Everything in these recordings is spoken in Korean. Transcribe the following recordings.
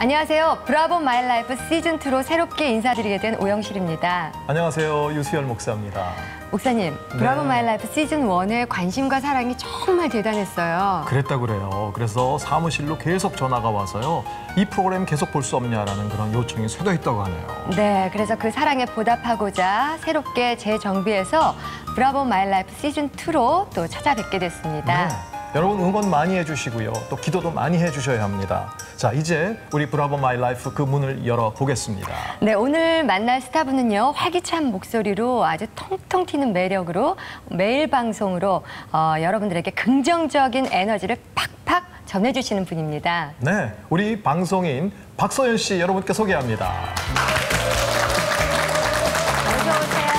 안녕하세요. 브라보 마이 라이프 시즌2로 새롭게 인사드리게 된 오영실입니다. 안녕하세요. 유수열 목사입니다. 목사님, 브라보 마이 라이프 시즌1의 관심과 사랑이 정말 대단했어요. 그랬다고 그래요. 그래서 사무실로 계속 전화가 와서요. 이 프로그램 계속 볼 수 없냐라는 그런 요청이 쇄도했다고 하네요. 네, 그래서 그 사랑에 보답하고자 새롭게 재정비해서 브라보 마이 라이프 시즌2로 또 찾아뵙게 됐습니다. 네. 여러분 응원 많이 해주시고요. 또 기도도 많이 해주셔야 합니다. 자, 이제 우리 브라보 마이 라이프 그 문을 열어보겠습니다. 네, 오늘 만날 스타분은요. 활기찬 목소리로 아주 통통 튀는 매력으로 매일 방송으로 여러분들에게 긍정적인 에너지를 팍팍 전해주시는 분입니다. 네, 우리 방송인 박소연 씨 여러분께 소개합니다. 어서 오세요.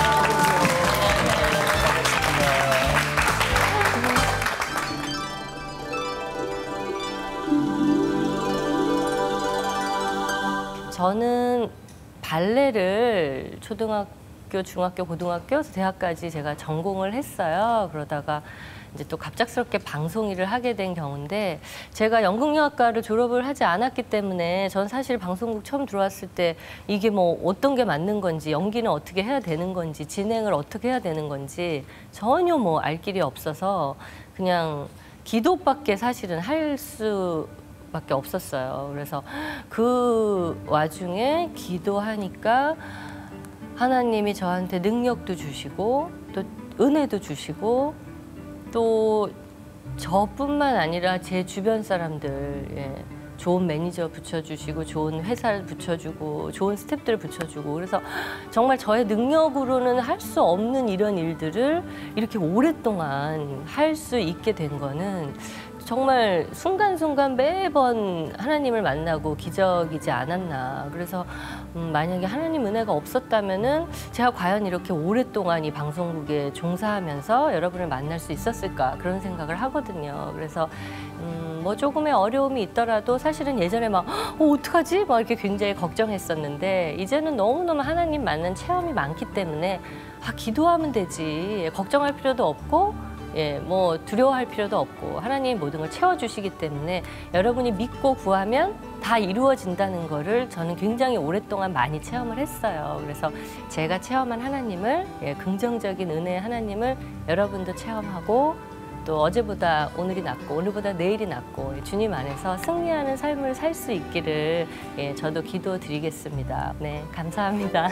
저는 발레를 초등학교, 중학교, 고등학교, 대학까지 제가 전공을 했어요. 그러다가 이제 또 갑작스럽게 방송 일을 하게 된 경우인데 제가 연극영화과를 졸업을 하지 않았기 때문에 전 사실 방송국 처음 들어왔을 때 이게 뭐 어떤 게 맞는 건지, 연기는 어떻게 해야 되는 건지, 진행을 어떻게 해야 되는 건지 전혀 뭐 알 길이 없어서 그냥 기도밖에 사실은 할 수밖에 없었어요. 그래서 그 와중에 기도하니까 하나님이 저한테 능력도 주시고 또 은혜도 주시고 또 저뿐만 아니라 제 주변 사람들, 좋은 매니저 붙여주시고 좋은 회사를 붙여주고 좋은 스태프들 붙여주고 그래서 정말 저의 능력으로는 할 수 없는 이런 일들을 이렇게 오랫동안 할 수 있게 된 거는 정말 순간순간 매번 하나님을 만나고 기적이지 않았나. 그래서 만약에 하나님 은혜가 없었다면은 제가 과연 이렇게 오랫동안 이 방송국에 종사하면서 여러분을 만날 수 있었을까 그런 생각을 하거든요. 그래서 뭐 조금의 어려움이 있더라도 사실은 예전에 막 어떡하지? 막 이렇게 굉장히 걱정했었는데 이제는 너무너무 하나님 만난 체험이 많기 때문에 기도하면 되지. 걱정할 필요도 없고 뭐 두려워할 필요도 없고 하나님이 모든 걸 채워주시기 때문에 여러분이 믿고 구하면 다 이루어진다는 거를 저는 굉장히 오랫동안 많이 체험을 했어요. 그래서 제가 체험한 하나님을, 긍정적인 은혜의 하나님을 여러분도 체험하고 또 어제보다 오늘이 낫고 오늘보다 내일이 낫고 주님 안에서 승리하는 삶을 살 수 있기를 저도 기도드리겠습니다. 네, 감사합니다.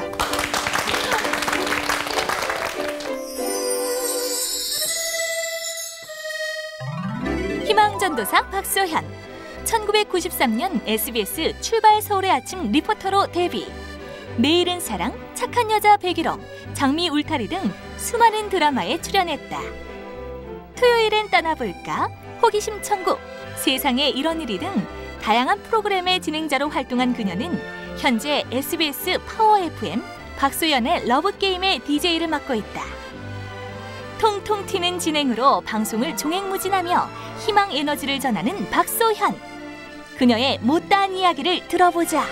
희망전도사 박소현, 1993년 SBS 출발 서울의 아침 리포터로 데뷔. 내일은 사랑, 착한 여자 백일홍, 장미 울타리 등 수많은 드라마에 출연했다. 토요일엔 떠나볼까, 호기심 천국, 세상에 이런 일이 등 다양한 프로그램의 진행자로 활동한 그녀는 현재 SBS 파워 FM 박소연의 러브게임의 DJ를 맡고 있다. 통통 튀는 진행으로 방송을 종횡무진하며 희망 에너지를 전하는 박소현. 그녀의 못다한 이야기를 들어보자.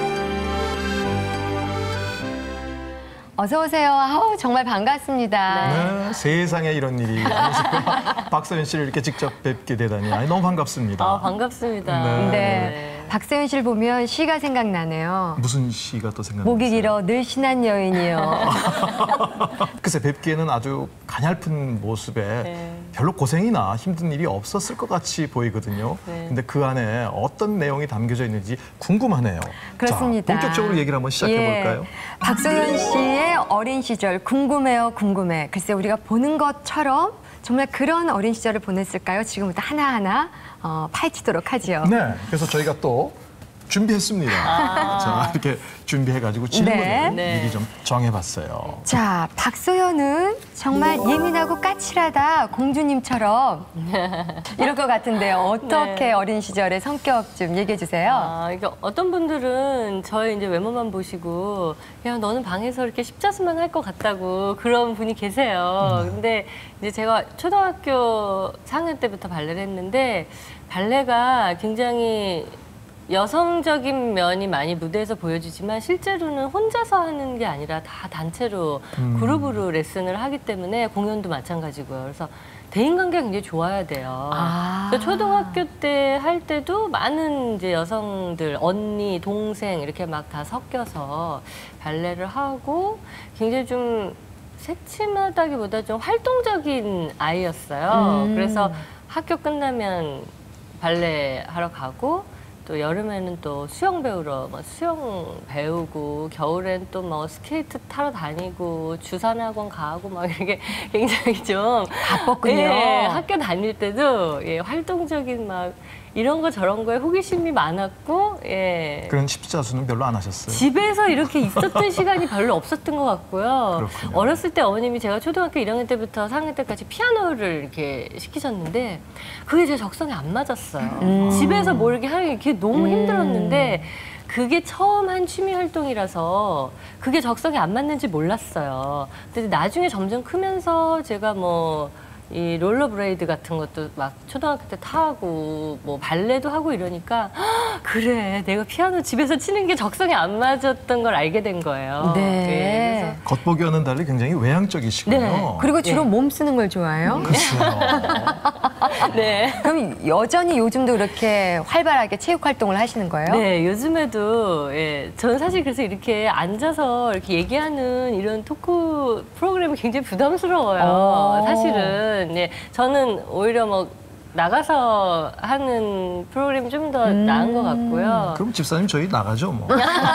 어서 오세요. 아우, 정말 반갑습니다. 네, 세상에 이런 일이 박소연 씨를 이렇게 직접 뵙게 되다니 너무 반갑습니다. 반갑습니다. 네. 박소연 씨를 보면 시가 생각나네요. 무슨 시가 또 생각나세요? 목이 길어 늘 신한 여인이요. 글쎄 뵙기에는 아주 가냘픈 모습에 별로 고생이나 힘든 일이 없었을 것 같이 보이거든요. 근데 그 안에 어떤 내용이 담겨져 있는지 궁금하네요. 그렇습니다. 자, 본격적으로 얘기를 한번 시작해 볼까요? 박소연 씨의 어린 시절 궁금해요, 궁금해. 글쎄 우리가 보는 것처럼 정말 그런 어린 시절을 보냈을까요? 지금부터 하나하나 파헤치도록 하죠. 네, 그래서 저희가 또 준비했습니다. 자, 이렇게 준비해가지고 질문을 미리 좀 정해봤어요. 자, 박소연은 정말 예민하고 까칠하다, 공주님처럼 이럴 것 같은데요. 어떻게 어린 시절의 성격 좀 얘기해 주세요. 이게 어떤 분들은 저의 이제 외모만 보시고 야, 너는 방에서 이렇게 십자수만 할 것 같다고 그런 분이 계세요. 근데 이제 제가 초등학교 4학년 때부터 발레를 했는데 발레가 굉장히 여성적인 면이 많이 무대에서 보여지지만 실제로는 혼자서 하는 게 아니라 다 단체로 그룹으로 레슨을 하기 때문에 공연도 마찬가지고요. 그래서 대인관계가 굉장히 좋아야 돼요. 그래서 초등학교 때 할 때도 많은 이제 여성들, 언니, 동생 이렇게 막 다 섞여서 발레를 하고 굉장히 좀 새침하다기보다 좀 활동적인 아이였어요. 그래서 학교 끝나면 발레 하러 가고 또 여름에는 또 수영 배우러 수영 배우고 겨울엔 또 뭐 스케이트 타러 다니고 주산학원 가고 막 이렇게 굉장히 좀 바빴군요. 예, 학교 다닐 때도 예, 활동적인 막 이런 거 저런 거에 호기심이 많았고 예. 그런 십자수는 별로 안 하셨어요? 집에서 이렇게 있었던 시간이 별로 없었던 것 같고요. 그렇군요. 어렸을 때 어머님이 제가 초등학교 1학년 때부터 4학년 때까지 피아노를 이렇게 시키셨는데 그게 제 적성에 안 맞았어요. 집에서 뭘 이렇게 하는 게 너무 힘들었는데 그게 처음 한 취미 활동이라서 그게 적성에 안 맞는지 몰랐어요. 근데 나중에 점점 크면서 제가 뭐 이 롤러브레이드 같은 것도 막 초등학교 때 타고 뭐 발레도 하고 이러니까 그래 내가 피아노 집에서 치는 게 적성에 안 맞았던 걸 알게 된 거예요. 네. 그래서 겉보기와는 달리 굉장히 외향적이시군요. 네. 그리고 주로 몸 쓰는 걸 좋아해요? 글쎄요. 네. 그럼 여전히 요즘도 그렇게 활발하게 체육 활동을 하시는 거예요? 네, 요즘에도 예, 저는 사실 그래서 이렇게 앉아서 이렇게 얘기하는 이런 토크 프로그램이 굉장히 부담스러워요. 사실은 예, 저는 오히려 뭐 나가서 하는 프로그램이 좀 더 나은 것 같고요. 그럼 집사님 저희 나가죠 뭐.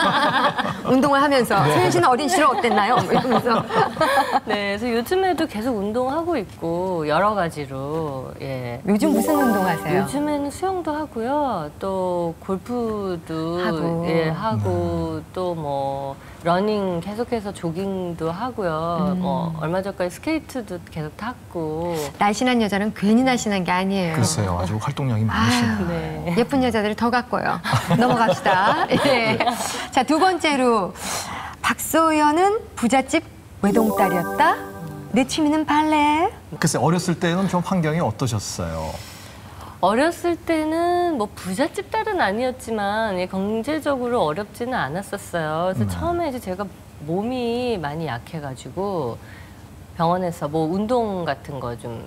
운동을 하면서 소연 씨는 어린 시절 어땠나요? 이러면서. 네, 그래서 요즘에도 계속 운동하고 있고 여러 가지로 예. 요즘 무슨 운동 하세요? 요즘에는 수영도 하고요. 또 골프도 하고. 예, 하고 또 뭐 러닝 계속해서 조깅도 하고요. 뭐 얼마 전까지 스케이트도 계속 탔고. 날씬한 여자는 괜히 날씬한 게 아니에요. 글쎄요, 아주 활동량이 많으시네요. 네. 예쁜 여자들을 더 갖고요. 넘어갑시다. 예. 자, 두 번째로 박소연은 부잣집 외동딸이었다. 내 취미는 발레. 글쎄 어렸을 때는 좀 환경이 어떠셨어요? 어렸을 때는 뭐 부잣집 딸은 아니었지만 예, 경제적으로 어렵지는 않았었어요. 그래서 처음에 이제 제가 몸이 많이 약해가지고 병원에서 뭐 운동 같은 거 좀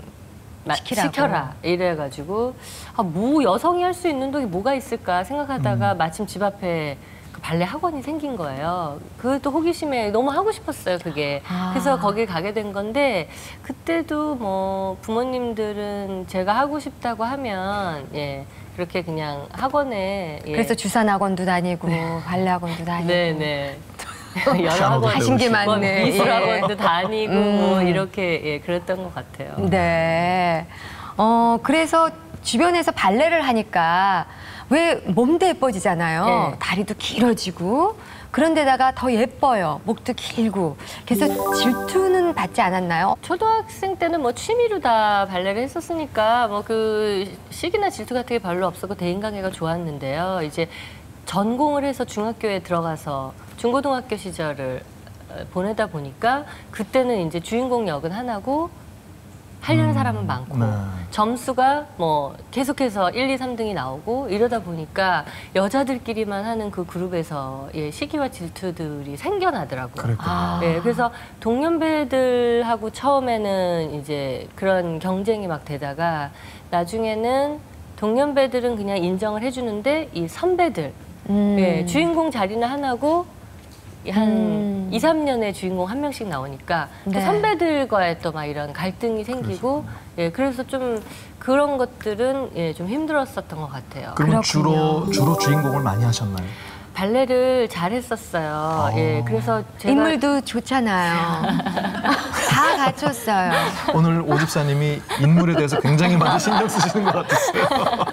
시켜라 이래가지고 뭐 여성이 할 수 있는 운동이 뭐가 있을까 생각하다가 마침 집 앞에 그 발레 학원이 생긴 거예요. 그것도 호기심에 너무 하고 싶었어요, 그게. 그래서 거기 가게 된 건데 그때도 뭐 부모님들은 제가 하고 싶다고 하면 예 그렇게 그냥 학원에 예. 그래서 주산 학원도 다니고 발레 학원도 다니고. 네네. 여러 학원 하신 게 배우시고. 많네. 미술 예. 학원도 다니고 뭐 이렇게 예 그랬던 것 같아요. 네. 그래서 주변에서 발레를 하니까 왜 몸도 예뻐지잖아요. 네. 다리도 길어지고 그런데다가 더 예뻐요. 목도 길고. 그래서 질투는 받지 않았나요? 초등학생 때는 뭐 취미로 다 발레를 했었으니까 뭐 그 시기나 질투 같은 게 별로 없었고 대인관계가 좋았는데요. 이제 전공을 해서 중학교에 들어가서 중고등학교 시절을 보내다 보니까 그때는 이제 주인공 역은 하나고 하려는 사람은 많고 네. 점수가 뭐 계속해서 1, 2, 3등이 나오고 이러다 보니까 여자들끼리만 하는 그 그룹에서 예, 시기와 질투들이 생겨나더라고요. 그랬군요. 예, 그래서 동년배들하고 처음에는 이제 그런 경쟁이 막 되다가 나중에는 동년배들은 그냥 인정을 해주는데 이 선배들 예, 주인공 자리는 하나고 한 2, 3년에 주인공 한 명씩 나오니까 네. 그 선배들과의 또 막 이런 갈등이 생기고 예, 그래서 좀 그런 것들은 예, 좀 힘들었었던 것 같아요. 그러면 그렇군요. 주로 주인공을 많이 하셨나요? 발레를 잘했었어요. 예, 그래서 제가 인물도 좋잖아요. 다 갖췄어요. 오늘 오 집사님이 인물에 대해서 굉장히 많이 신경 쓰시는 것 같았어요.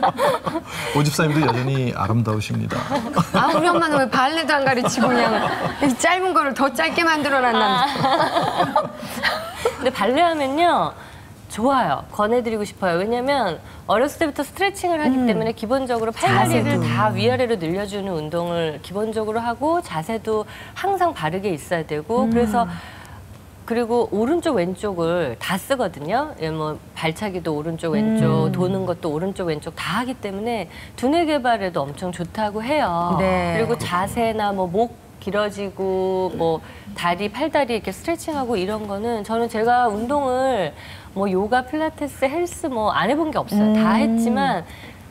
오 집사님도 여전히 아름다우십니다. 우리 엄마는 왜 발레도 안 가르치고 그냥 이 짧은 거를 더 짧게 만들어놨나. 근데 발레 하면요. 좋아요. 권해드리고 싶어요. 왜냐면 어렸을 때부터 스트레칭을 하기 때문에 기본적으로 팔다리를 자세도. 다 위아래로 늘려주는 운동을 기본적으로 하고 자세도 항상 바르게 있어야 되고 그래서 그리고 오른쪽 왼쪽을 다 쓰거든요. 예, 뭐 발차기도 오른쪽 왼쪽, 도는 것도 오른쪽 왼쪽 다 하기 때문에 두뇌 개발에도 엄청 좋다고 해요. 네. 그리고 자세나 뭐 목 길어지고 뭐 다리, 팔다리 이렇게 스트레칭하고 이런 거는 저는 제가 운동을 뭐 요가, 필라테스, 헬스 뭐 안 해본 게 없어요. 다 했지만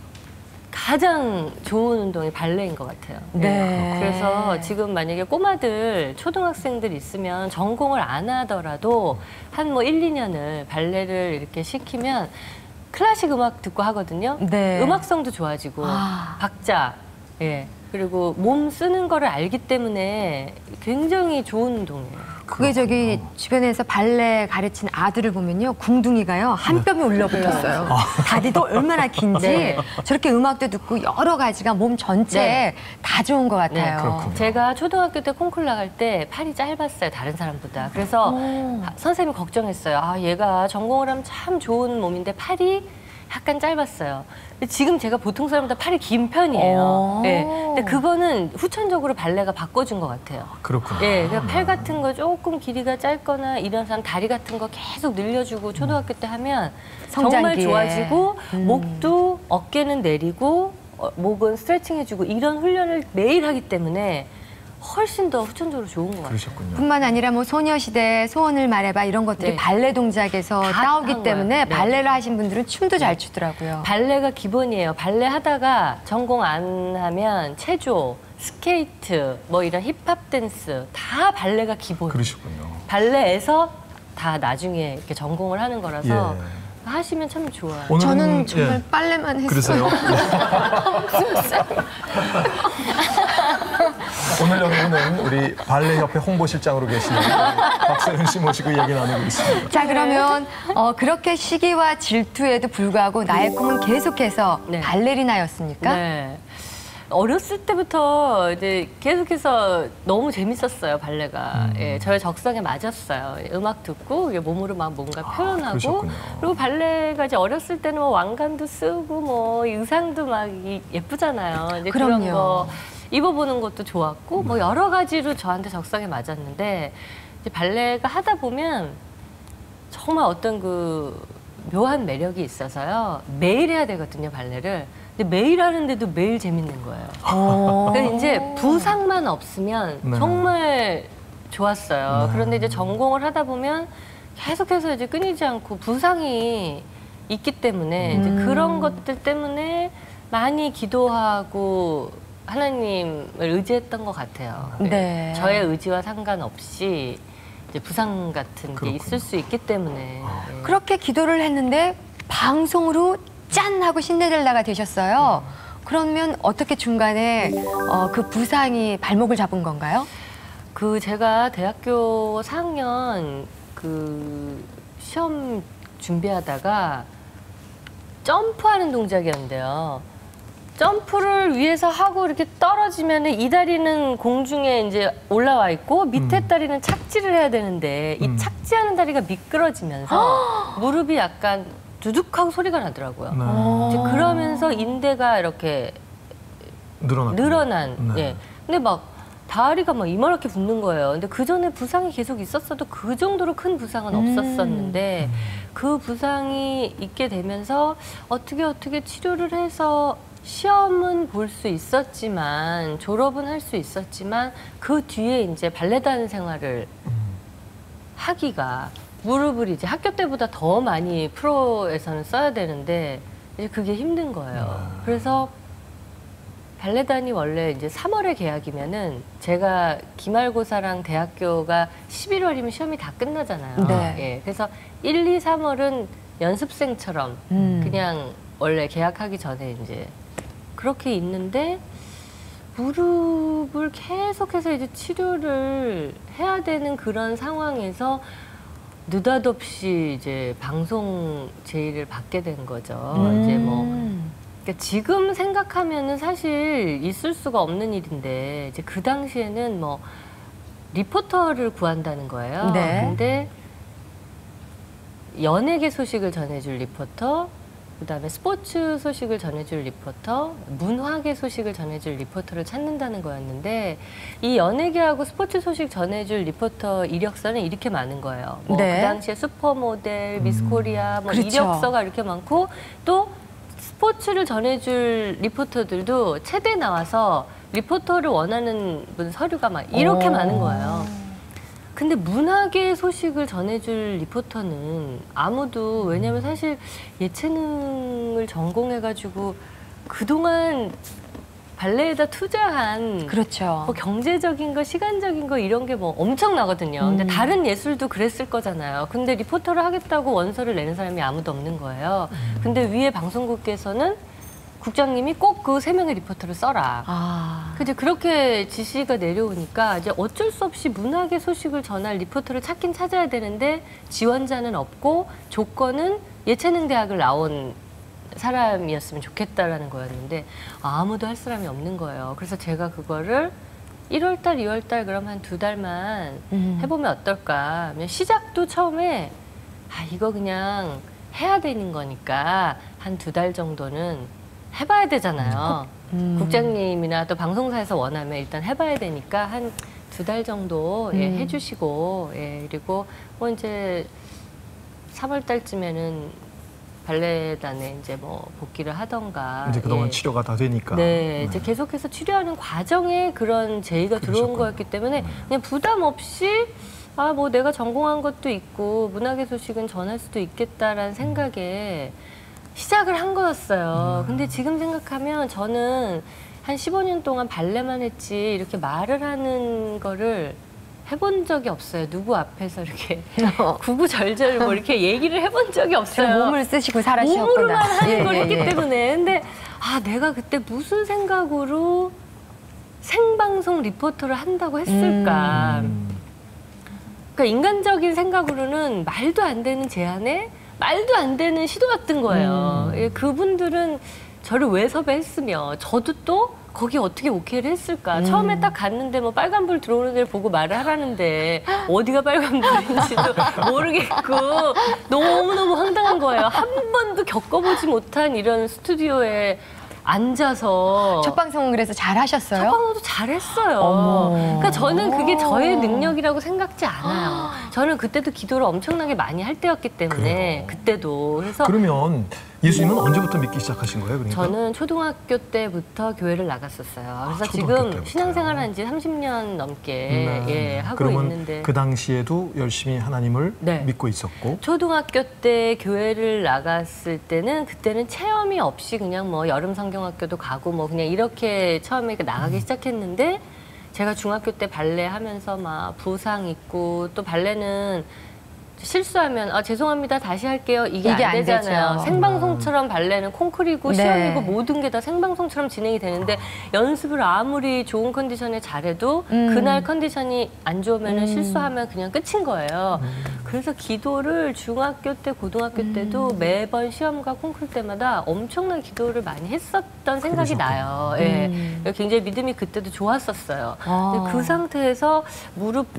가장 좋은 운동이 발레인 것 같아요. 네. 그래서 지금 만약에 꼬마들, 초등학생들 있으면 전공을 안 하더라도 한 뭐 1, 2년을 발레를 이렇게 시키면 클래식 음악 듣고 하거든요. 네. 음악성도 좋아지고 박자, 예. 그리고 몸 쓰는 거를 알기 때문에 굉장히 좋은 운동이에요. 그게 저기 주변에서 발레 가르친 아들을 보면요. 궁둥이가요. 한 뼘이 올려붙었어요. 다리도 얼마나 긴지 네. 저렇게 음악도 듣고 여러 가지가 몸 전체에 네. 다 좋은 것 같아요. 그렇군요. 제가 초등학교 때 콩쿨 나갈 때 팔이 짧았어요. 다른 사람보다. 그래서 선생님이 걱정했어요. 아, 얘가 전공을 하면 참 좋은 몸인데 팔이 약간 짧았어요. 근데 지금 제가 보통 사람보다 팔이 긴 편이에요. 예. 근데 그거는 후천적으로 발레가 바꿔준 것 같아요. 그렇군요. 예, 그러니까 팔 같은 거 조금 길이가 짧거나 이런 사람 다리 같은 거 계속 늘려주고 초등학교 때 하면 정말 성장기에. 좋아지고 목도 어깨는 내리고 목은 스트레칭 해주고 이런 훈련을 매일 하기 때문에 훨씬 더 후천적으로 좋은 것 같아요. 그러셨군요. 뿐만 아니라 뭐 소녀시대 소원을 말해봐 이런 것들이 네. 발레 동작에서 다 따오기 한 때문에 거예요. 네. 발레를 하신 분들은 춤도 잘 추더라고요. 발레가 기본이에요. 발레 하다가 전공 안 하면 체조, 스케이트, 뭐 이런 힙합 댄스 다 발레가 기본. 그러시군요. 발레에서 다 나중에 이렇게 전공을 하는 거라서 예. 하시면 참 좋아요. 오늘은, 저는 정말 예. 빨래만 했어요. 그러세요? 오늘 여기는 우리 발레협회 홍보실장으로 계시는 박서연 씨 모시고 얘기 나누고 있습니다. 자, 그러면 그렇게 시기와 질투에도 불구하고 나의 꿈은 계속해서 네. 발레리나였습니까? 네. 어렸을 때부터 이제 계속해서 너무 재밌었어요, 발레가. 예, 저의 적성에 맞았어요. 음악 듣고 이게 몸으로 막 뭔가 표현하고. 그러셨군요. 그리고 발레가 이제 어렸을 때는 뭐 왕관도 쓰고 뭐 의상도 막 예쁘잖아요. 이제 그런 그럼요. 거 입어보는 것도 좋았고 뭐 여러 가지로 저한테 적성에 맞았는데 이제 발레가 하다 보면 정말 어떤 그 묘한 매력이 있어서요. 매일 해야 되거든요, 발레를. 근데 매일 하는데도 매일 재밌는 거예요. 그래서 이제 부상만 없으면 네. 정말 좋았어요. 네. 그런데 이제 전공을 하다 보면 계속해서 이제 끊이지 않고 부상이 있기 때문에 이제 그런 것들 때문에 많이 기도하고 하나님을 의지했던 것 같아요. 네. 저의 의지와 상관없이 이제 부상 같은 게 그렇군요. 있을 수 있기 때문에. 네. 그렇게 기도를 했는데 방송으로 짠 하고 신데렐라가 되셨어요. 그러면 어떻게 중간에 그 부상이 발목을 잡은 건가요? 그 제가 대학교 4학년 그 시험 준비하다가 점프하는 동작이었는데요. 점프를 위에서 하고 이렇게 떨어지면 이 다리는 공중에 이제 올라와 있고 밑에 다리는 착지를 해야 되는데 이 착지하는 다리가 미끄러지면서 무릎이 약간 두둑하고 소리가 나더라고요. 네. 이제 그러면서 인대가 이렇게 늘어난. 네. 예. 근데 막 다리가 막 이만하게 붓는 거예요. 근데 그 전에 부상이 계속 있었어도 그 정도로 큰 부상은 없었었는데 그 부상이 있게 되면서 어떻게 치료를 해서 시험은 볼 수 있었지만 졸업은 할 수 있었지만 그 뒤에 이제 발레단 생활을 하기가 무릎을 이제 학교 때보다 더 많이 프로에서는 써야 되는데 이제 그게 힘든 거예요. 그래서 발레단이 원래 이제 3월에 계약이면은 제가 기말고사랑 대학교가 11월이면 시험이 다 끝나잖아요. 네. 예. 그래서 1, 2, 3월은 연습생처럼 그냥 원래 계약하기 전에 이제 그렇게 있는데 무릎을 계속해서 이제 치료를 해야 되는 그런 상황에서 느닷없이 이제 방송 제의를 받게 된 거죠. 이제 뭐 그러니까 지금 생각하면은 사실 있을 수가 없는 일인데 이제 그 당시에는 뭐 리포터를 구한다는 거예요. 네. 근데 연예계 소식을 전해줄 리포터, 그다음에 스포츠 소식을 전해줄 리포터, 문화계 소식을 전해줄 리포터를 찾는다는 거였는데 이 연예계하고 스포츠 소식 전해줄 리포터 이력서는 이렇게 많은 거예요. 뭐 네. 그 당시에 슈퍼모델, 미스코리아, 뭐 그렇죠. 이력서가 이렇게 많고 또 스포츠를 전해줄 리포터들도 체대 나와서 리포터를 원하는 분 서류가 막 이렇게 많은 거예요. 근데 문학의 소식을 전해줄 리포터는 아무도, 왜냐면 사실 예체능을 전공해가지고 그동안 발레에다 투자한 그렇죠. 뭐 경제적인 거, 시간적인 거 이런 게 뭐 엄청나거든요. 근데 다른 예술도 그랬을 거잖아요. 근데 리포터를 하겠다고 원서를 내는 사람이 아무도 없는 거예요. 근데 위에 방송국에서는 국장님이 꼭 그 3명의 리포터를 써라. 이제 그렇게 지시가 내려오니까 이제 어쩔 수 없이 문학의 소식을 전할 리포터를 찾긴 찾아야 되는데 지원자는 없고 조건은 예체능 대학을 나온 사람이었으면 좋겠다라는 거였는데 아무도 할 사람이 없는 거예요. 그래서 제가 그거를 1월 달, 2월 달 그럼 한 2달만 해보면 어떨까. 시작도 처음에 이거 그냥 해야 되는 거니까 한 2달 정도는 해봐야 되잖아요. 국장님이나 또 방송사에서 원하면 일단 해봐야 되니까 한 2달 정도 해주시고 그리고 뭐 이제 3월 달쯤에는 발레단에 이제 뭐 복귀를 하던가. 이제 그동안 치료가 다 되니까. 네, 이제 계속해서 치료하는 과정에 그런 제의가 들어온 거였기 때문에 그냥 부담 없이 뭐 내가 전공한 것도 있고 문학의 소식은 전할 수도 있겠다라는 생각에 시작을 한 거였어요. 근데 지금 생각하면 저는 한 15년 동안 발레만 했지 이렇게 말을 하는 거를 해본 적이 없어요. 누구 앞에서 이렇게 구구절절 뭐 이렇게 얘기를 해본 적이 없어요. 몸을 쓰시고 살아셨구나. 몸으로만 하는 걸 예, 했기 예. 때문에. 근데 내가 그때 무슨 생각으로 생방송 리포터를 한다고 했을까. 그러니까 인간적인 생각으로는 말도 안 되는 제안에 말도 안 되는 시도였던 거예요. 그분들은 저를 왜 섭외했으며 저도 또 거기 어떻게 오케이를 했을까. 처음에 딱 갔는데 뭐 빨간불 들어오는 데를 보고 말을 하라는데 어디가 빨간불인지도 모르겠고 너무너무 황당한 거예요. 한 번도 겪어보지 못한 이런 스튜디오에 앉아서 첫 방송은 그래서 잘 하셨어요? 첫 방송도 잘했어요. 어머. 그러니까 저는 그게 저의 능력이라고 생각지 않아요. 저는 그때도 기도를 엄청나게 많이 할 때였기 때문에 그래요. 그때도. 그래서 그러면 예수님은 언제부터 믿기 시작하신 거예요? 그러니까? 저는 초등학교 때부터 교회를 나갔었어요. 그래서 초등학교 지금 때부터요? 신앙생활 한 지 30년 넘게 하고 그러면 있는데 그 당시에도 열심히 하나님을 네. 믿고 있었고 초등학교 때 교회를 나갔을 때는 그때는 체험이 없이 그냥 뭐 여름 성경학교도 가고 뭐 그냥 이렇게 처음에 나가기 시작했는데 제가 중학교 때 발레 하면서 막 부상 있고 또 발레는 실수하면 죄송합니다 다시 할게요 이게 이게 안 안 되잖아요. 되죠. 생방송처럼 발레는 콩쿨이고 네. 시험이고 모든 게 다 생방송처럼 진행이 되는데 연습을 아무리 좋은 컨디션에 잘해도 그날 컨디션이 안 좋으면 실수하면 그냥 끝인 거예요. 그래서 기도를 중학교 때 고등학교 때도 매번 시험과 콩쿨 때마다 엄청난 기도를 많이 했었던 생각이 나요. 예. 굉장히 믿음이 그때도 좋았었어요. 근데 그 상태에서 무릎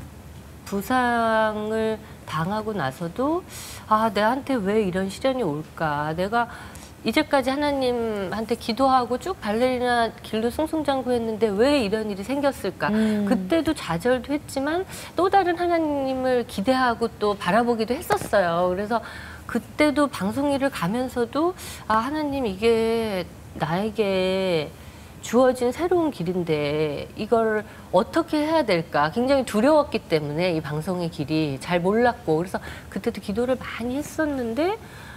부상을 당하고 나서도 내한테 왜 이런 시련이 올까. 내가 이제까지 하나님한테 기도하고 쭉 발레리나 길도 승승장구했는데 왜 이런 일이 생겼을까. 그때도 좌절도 했지만 또 다른 하나님을 기대하고 또 바라보기도 했었어요. 그래서 그때도 방송 일을 가면서도 하나님 이게 나에게 주어진 새로운 길인데 이걸 어떻게 해야 될까 굉장히 두려웠기 때문에 이 방송의 길이 잘 몰랐고 그래서 그때도 기도를 많이 했었는데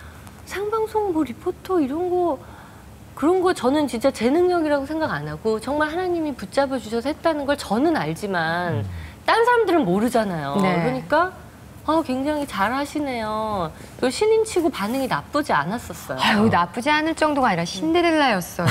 생방송 뭐 리포터 이런 거 그런 거 저는 진짜 제 능력이라고 생각 안 하고 정말 하나님이 붙잡아 주셔서 했다는 걸 저는 알지만 딴 사람들은 모르잖아요. 네. 그러니까 굉장히 잘하시네요. 또 신인치고 반응이 나쁘지 않았었어요. 아유, 나쁘지 않을 정도가 아니라 신데렐라였어요.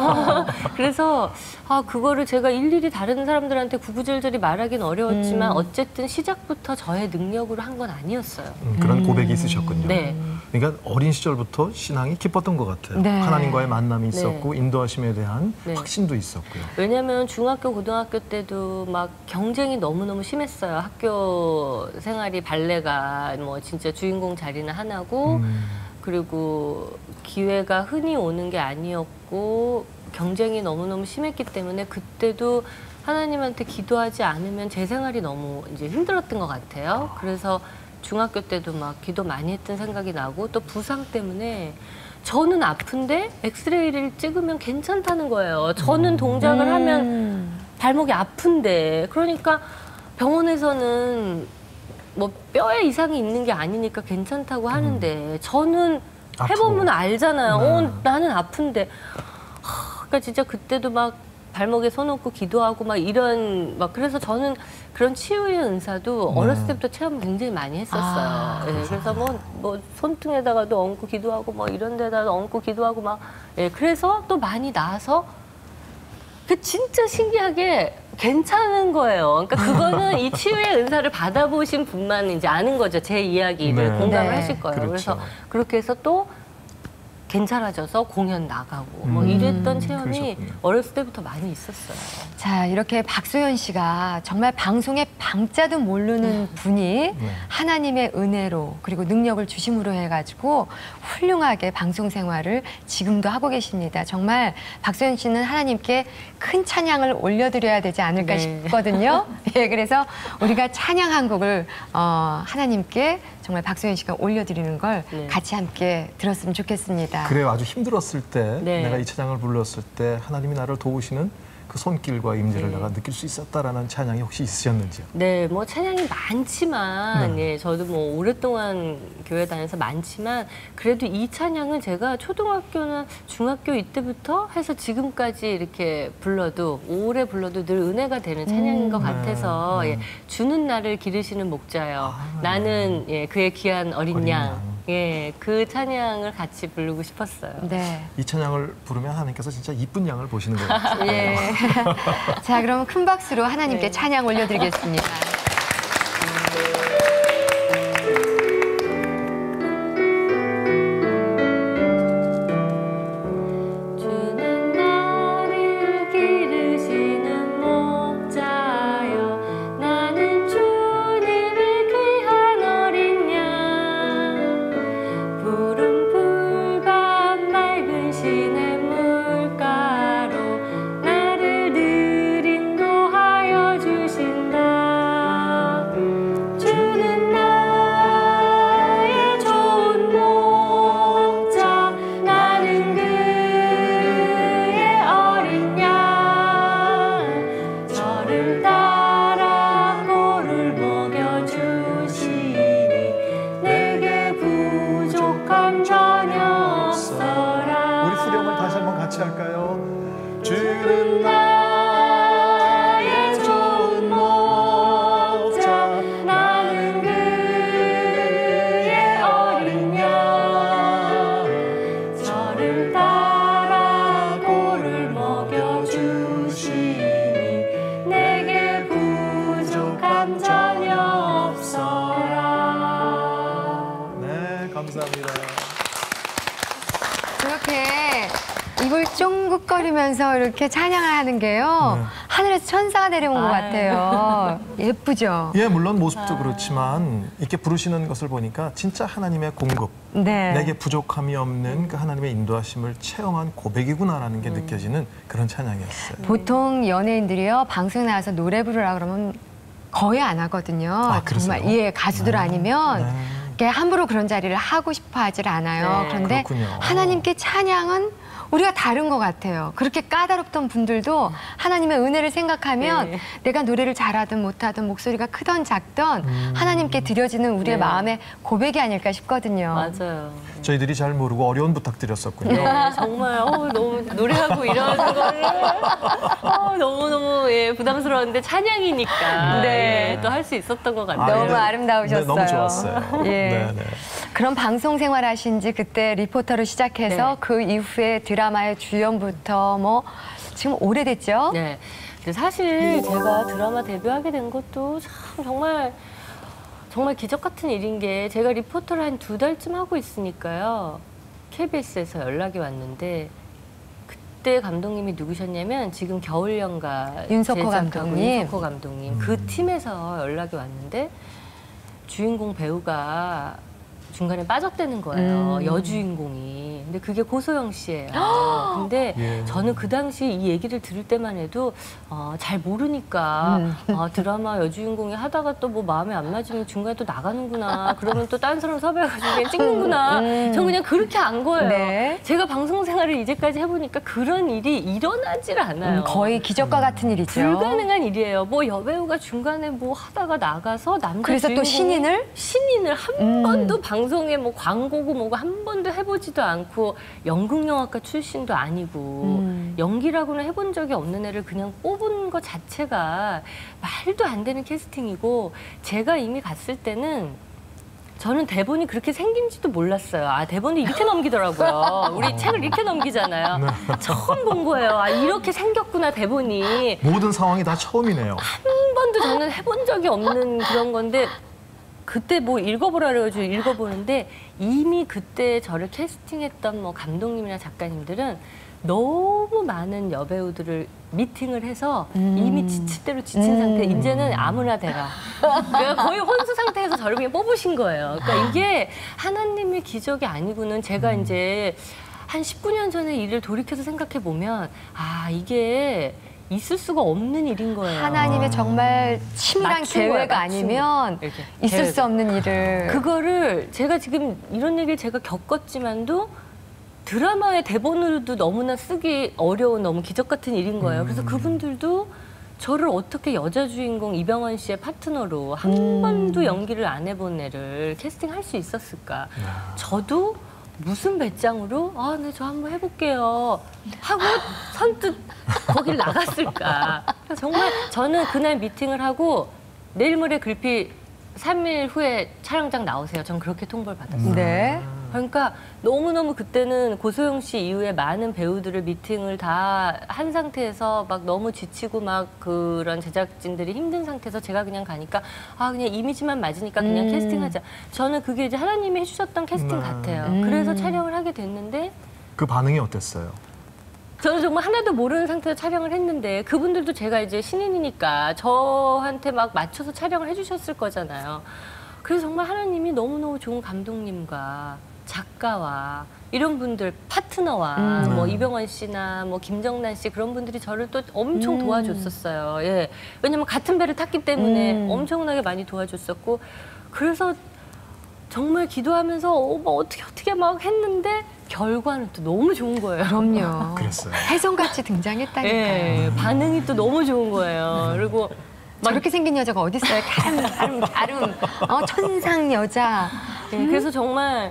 그래서 그거를 제가 일일이 다른 사람들한테 구구절절히 말하기는 어려웠지만 어쨌든 시작부터 저의 능력으로 한 건 아니었어요. 그런 고백이 있으셨군요. 네. 그러니까 어린 시절부터 신앙이 기뻤던 것 같아요. 네. 하나님과의 만남이 있었고 인도하심에 대한 네. 확신도 있었고요. 왜냐면 중학교, 고등학교 때도 막 경쟁이 너무너무 심했어요. 학교 생활이 발레가 뭐 진짜 주인공 자리는 하나고 그리고 기회가 흔히 오는 게 아니었고 경쟁이 너무너무 심했기 때문에 그때도 하나님한테 기도하지 않으면 제 생활이 너무 이제 힘들었던 것 같아요. 그래서 중학교 때도 막 기도 많이 했던 생각이 나고 또 부상 때문에 저는 아픈데 엑스레이를 찍으면 괜찮다는 거예요. 저는 동작을 하면 발목이 아픈데 그러니까 병원에서는 뭐 뼈에 이상이 있는 게 아니니까 괜찮다고 하는데 저는 해보면 알잖아요. 나는 아픈데. 그러니까 진짜 그때도 막 발목에 손 얹고 기도하고 막 이런 막 그래서 저는 그런 치유의 은사도 어렸을 때부터 체험을 굉장히 많이 했었어요. 네, 그래서 뭐 손등에다가도 얹고 기도하고 뭐 이런 데다가 얹고 기도하고 막 그래서 또 많이 나아서 그 진짜 신기하게 괜찮은 거예요. 그러니까 그거는 이 치유의 은사를 받아보신 분만 이제 아는 거죠. 제 이야기를 공감을 하실 거예요. 그렇죠. 그래서 그렇게 해서 또 괜찮아져서 공연 나가고 뭐 이랬던 체험이 그러셨군요. 어렸을 때부터 많이 있었어요. 자, 이렇게 박소연 씨가 정말 방송의 방자도 모르는 분이 하나님의 은혜로 그리고 능력을 주심으로 해가지고 훌륭하게 방송 생활을 지금도 하고 계십니다. 정말 박소연 씨는 하나님께 큰 찬양을 올려드려야 되지 않을까 싶거든요. 예, 그래서 우리가 찬양 한 곡을 하나님께 정말 박소연 씨가 올려드리는 걸 같이 함께 들었으면 좋겠습니다. 그래요. 아주 힘들었을 때 네. 내가 이 찬양을 불렀을 때 하나님이 나를 도우시는 그 손길과 임재를 내가 느낄 수 있었다라는 찬양이 혹시 있으셨는지요? 네, 뭐 찬양이 많지만 예, 저도 뭐 오랫동안 교회 다녀서 많지만 그래도 이 찬양은 제가 초등학교나 중학교 이때부터 해서 지금까지 이렇게 불러도 오래 불러도 늘 은혜가 되는 찬양인 것 같아서 예, 주는 나를 기르시는 목자여 나는 예, 그의 귀한 어린 양. 예, 그 찬양을 같이 부르고 싶었어요. 네. 이 찬양을 부르면 하나님께서 진짜 이쁜 양을 보시는 것 같아요. 예. 자, 그럼 큰 박수로 하나님께 찬양 올려드리겠습니다. 주는 나를 기르시는 목자여 나는 주님의 귀한 어린 양 푸른 풀과 맑은 시냇 물가로 나를 늘 인도하여 주신다 주는 나의 좋은 목자 나는 그의 어린 양 저를 따라 꼴을 먹여주시니 내게 부족함 전혀 없어라 우리 후렴을 다시 한번 같이 할까요? 주는 나의 좋은 목자 나는 그의 어린 양 저를 따라 꼴을 먹여주시니 내게 부족함 전혀 없어라. 네, 감사합니다. 이렇게 입을 쫑긋거리면서 이렇게 찬양을 하는 게요. 하늘에서 천사가 내려온 것 같아요. 예쁘죠? 예, 물론 모습도 그렇지만 이렇게 부르시는 것을 보니까 진짜 하나님의 공급, 네. 내게 부족함이 없는 그 하나님의 인도하심을 체험한 고백이구나라는 게 느껴지는 그런 찬양이었어요. 보통 연예인들이요, 방송에 나와서 노래 부르라 그러면 거의 안 하거든요. 아, 그러세요? 정말, 예, 가수들 아니면 네. 이렇게 함부로 그런 자리를 하고 싶어 하질 않아요. 네, 그런데 그렇군요. 하나님께 찬양은 우리가 다른 것 같아요. 그렇게 까다롭던 분들도 하나님의 은혜를 생각하면 네. 내가 노래를 잘하든 못하든 목소리가 크던 작던 하나님께 드려지는 우리의 네. 마음의 고백이 아닐까 싶거든요. 맞아요. 저희들이 잘 모르고 어려운 부탁드렸었군요. 네, 정말 너무 노래하고 이러는 거를 너무너무 예, 부담스러웠는데 찬양이니까 네. 또 할 수 있었던 것 같아요. 너무 네. 아름다우셨어요. 네, 너무 좋았어요. 예. 네, 네. 그럼 방송 생활하신 지 그때 리포터로 시작해서 네. 그 이후에 드라마의 주연부터 뭐 지금 오래됐죠? 네. 근데 사실 제가 드라마 데뷔하게 된 것도 참 정말 기적 같은 일인 게 제가 리포터를 한 2달쯤 하고 있으니까요. KBS에서 연락이 왔는데 그때 감독님이 누구셨냐면 지금 겨울연가 윤석호 제작하고 감독님. 윤석호 감독님 그 팀에서 연락이 왔는데 주인공 배우가 중간에 빠졌다는 거예요. 여주인공이. 근데 그게 고소영 씨예요. 근데 예. 저는 그 당시 이 얘기를 들을 때만 해도 잘 모르니까 드라마 여주인공이 하다가 또 뭐 마음에 안 맞으면 중간에 또 나가는구나. 그러면 또 다른 사람 섭외해가지고 그냥 찍는구나. 전 그냥 그렇게 안 거예요. 네. 제가 방송 생활을 이제까지 해보니까 그런 일이 일어나질 않아요. 거의 기적과 같은 일이죠. 불가능한 일이에요. 뭐 여배우가 중간에 뭐 하다가 나가서 남자 그래서 또 주인공이 신인을 한 번도 방송에 뭐 광고고 뭐고 한 번도 해보지도 않고 연극영화과 출신도 아니고 연기라고는 해본 적이 없는 애를 그냥 뽑은 것 자체가 말도 안 되는 캐스팅이고 제가 이미 갔을 때는 저는 대본이 그렇게 생긴지도 몰랐어요. 아, 대본을 이렇게 넘기더라고요. 우리 책을 이렇게 넘기잖아요. 처음 본 거예요. 아, 이렇게 생겼구나, 대본이. 모든 상황이 다 처음이네요. 한 번도 저는 해본 적이 없는 그런 건데 그때 뭐 읽어보라 그래가지고 읽어보는데 이미 그때 저를 캐스팅했던 뭐 감독님이나 작가님들은 너무 많은 여배우들을 미팅을 해서 이미 지칠 대로 지친 상태, 이제는 아무나 대라. 그러니까 거의 혼수 상태에서 저를 그냥 뽑으신 거예요. 그러니까 이게 하나님의 기적이 아니고는 제가 이제 한 19년 전에 일을 돌이켜서 생각해 보면 아, 이게 있을 수가 없는 일인 거예요. 하나님의 정말 치밀한 맞춘 거야, 계획 맞춘 아니면 이렇게. 있을 계획. 수 없는 일을. 그거를 제가 지금 이런 얘기를 제가 겪었지만도 드라마의 대본으로도 너무나 쓰기 어려운 너무 기적 같은 일인 거예요. 그래서 그분들도 저를 어떻게 여자 주인공 이병헌 씨의 파트너로 한 번도 연기를 안 해본 애를 캐스팅할 수 있었을까? 저도 무슨 배짱으로 네, 저 한번 해볼게요 하고 선뜻 거길 나갔을까? 정말 저는 그날 미팅을 하고 내일 모레 글피 3일 후에 촬영장 나오세요. 전 그렇게 통보를 받았어요. 네. 그러니까 너무너무 그때는 고소영 씨 이후에 많은 배우들을 미팅을 다 한 상태에서 막 너무 지치고 막 그런 제작진들이 힘든 상태에서 제가 그냥 가니까 그냥 이미지만 맞으니까 그냥 캐스팅하자. 저는 그게 이제 하나님이 해주셨던 캐스팅 같아요. 그래서 촬영을 하게 됐는데 그 반응이 어땠어요? 저는 정말 하나도 모르는 상태에서 촬영을 했는데 그분들도 제가 이제 신인이니까 저한테 막 맞춰서 촬영을 해주셨을 거잖아요. 그래서 정말 하나님이 너무너무 좋은 감독님과 작가와 이런 분들 파트너와 뭐 이병헌 씨나 뭐 김정란 씨 그런 분들이 저를 또 엄청 도와줬었어요. 예. 왜냐면 같은 배를 탔기 때문에 엄청나게 많이 도와줬었고 그래서 정말 기도하면서 뭐 어떻게 막 했는데 결과는 또 너무 좋은 거예요. 그럼요. 그랬어요. 혜성같이 등장했다니까요. 예, 반응이 또 너무 좋은 거예요. 그리고 저렇게 생긴 여자가 어디 있어요? 가름, 천상 여자. 예, 그래서 정말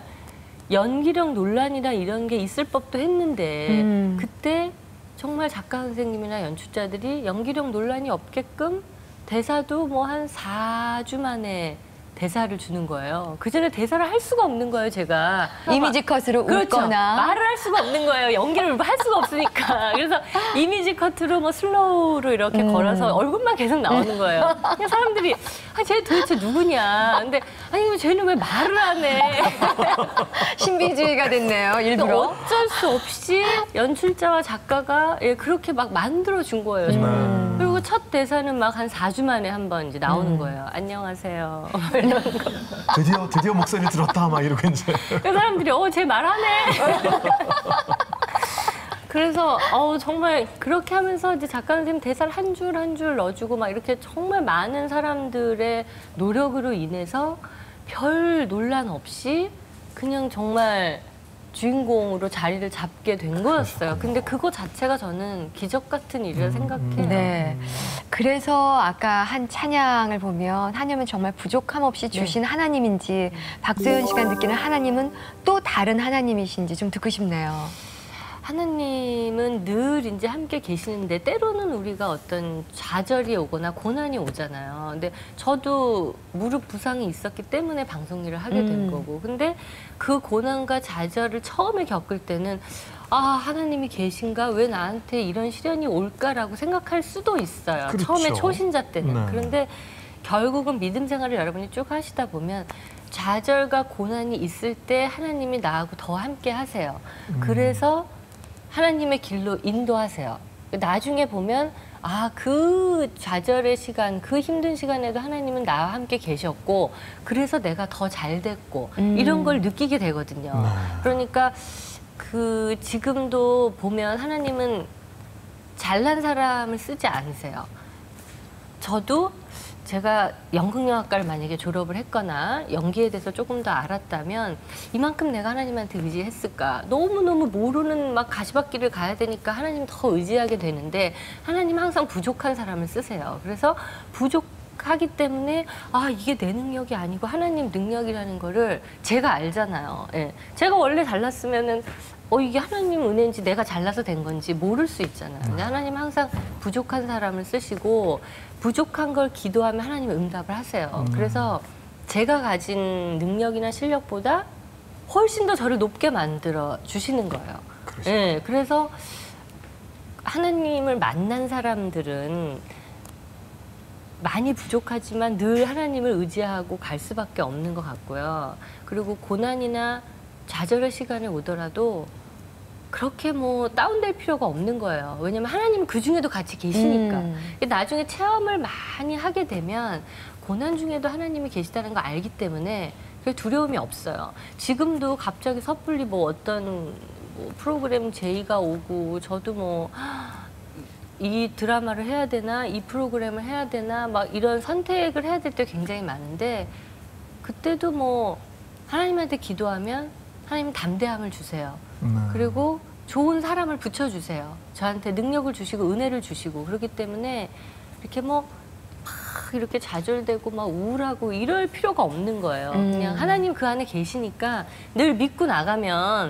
연기력 논란이나 이런 게 있을 법도 했는데 그때 정말 작가 선생님이나 연출자들이 연기력 논란이 없게끔 대사도 뭐 한 4주 만에 대사를 주는 거예요. 그 전에 대사를 할 수가 없는 거예요, 제가. 이미지 컷으로 그렇죠. 웃거나. 말을 할 수가 없는 거예요. 연기를 할 수가 없으니까. 그래서 이미지 컷으로 뭐 슬로우로 이렇게 걸어서 얼굴만 계속 나오는 거예요. 그냥 사람들이 쟤 도대체 누구냐. 근데 아니 쟤는 왜 말을 안 해. 신비주의가 됐네요, 일부러. 어쩔 수 없이 연출자와 작가가 그렇게 막 만들어준 거예요. 정말. 그리고 첫 대사는 막 한 4주 만에 한 번 이제 나오는 거예요. 안녕하세요. 이런 거. 드디어 목소리 들었다 막 이러고 이제. 그 사람들이 쟤 말하네. 그래서 정말 그렇게 하면서 이제 작가 선생님 대사를 한 줄 한 줄 넣어주고 막 이렇게 정말 많은 사람들의 노력으로 인해서 별 논란 없이 그냥 정말 주인공으로 자리를 잡게 된 거였어요. 근데 그거 자체가 저는 기적 같은 일이라 생각해요. 네. 그래서 아까 한 찬양을 보면 하나님은 정말 부족함 없이 주신 하나님인지 박소연 씨가 느끼는 하나님은 또 다른 하나님이신지 좀 듣고 싶네요. 하나님은 늘 이제 함께 계시는데 때로는 우리가 어떤 좌절이 오거나 고난이 오잖아요. 근데 저도 무릎 부상이 있었기 때문에 방송 일을 하게 된 거고. 근데 그 고난과 좌절을 처음에 겪을 때는 하나님이 계신가? 왜 나한테 이런 시련이 올까라고 생각할 수도 있어요. 그렇죠. 처음에 초신자 때는. 네. 그런데 결국은 믿음 생활을 여러분이 쭉 하시다 보면 좌절과 고난이 있을 때 하나님이 나하고 더 함께 하세요. 그래서 하나님의 길로 인도하세요. 나중에 보면 그 좌절의 시간, 그 힘든 시간에도 하나님은 나와 함께 계셨고 그래서 내가 더 잘 됐고 이런 걸 느끼게 되거든요. 그러니까 지금도 보면 하나님은 잘난 사람을 쓰지 않으세요. 저도 제가 연극영화과를 만약에 졸업을 했거나 연기에 대해서 조금 더 알았다면 이만큼 내가 하나님한테 의지했을까? 너무너무 모르는 막 가시밭길을 가야 되니까 하나님 더 의지하게 되는데 하나님 항상 부족한 사람을 쓰세요. 그래서 부족하기 때문에 이게 내 능력이 아니고 하나님 능력이라는 거를 제가 알잖아요. 예. 제가 원래 잘났으면은 이게 하나님 은혜인지 내가 잘나서 된 건지 모를 수 있잖아요. 근데 하나님 항상 부족한 사람을 쓰시고 부족한 걸 기도하면 하나님이 응답을 하세요. 그래서 제가 가진 능력이나 실력보다 훨씬 더 저를 높게 만들어 주시는 거예요. 예, 그래서 하나님을 만난 사람들은 많이 부족하지만 늘 하나님을 의지하고 갈 수밖에 없는 것 같고요. 그리고 고난이나 좌절의 시간이 오더라도 그렇게 뭐 다운될 필요가 없는 거예요. 왜냐면 하나님은 그 중에도 같이 계시니까. 나중에 체험을 많이 하게 되면 고난 중에도 하나님이 계시다는 걸 알기 때문에 그게 두려움이 없어요. 지금도 갑자기 섣불리 뭐 어떤 프로그램 제의가 오고 저도 뭐 이 드라마를 해야 되나 이 프로그램을 해야 되나 막 이런 선택을 해야 될 때 굉장히 많은데 그때도 뭐 하나님한테 기도하면 하나님 담대함을 주세요. 그리고 좋은 사람을 붙여주세요. 저한테 능력을 주시고 은혜를 주시고 그렇기 때문에 이렇게 뭐 막 이렇게 좌절되고 막 우울하고 이럴 필요가 없는 거예요. 그냥 하나님 그 안에 계시니까 늘 믿고 나가면